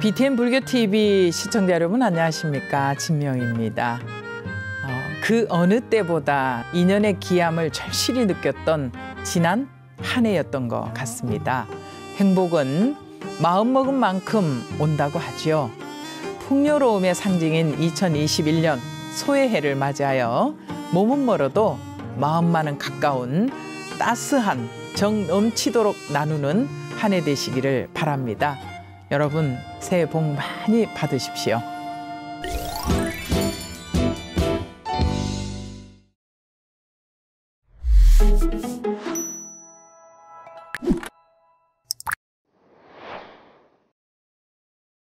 BTN 불교TV 시청자 여러분 안녕하십니까, 진명입니다. 그 어느 때보다 인연의 귀함을 절실히 느꼈던 지난 한 해였던 것 같습니다. 행복은 마음먹은 만큼 온다고 하지요. 풍요로움의 상징인 2021년 소해해를 맞이하여 몸은 멀어도 마음만은 가까운 따스한 정 넘치도록 나누는 한 해 되시기를 바랍니다. 여러분 새해 복 많이 받으십시오.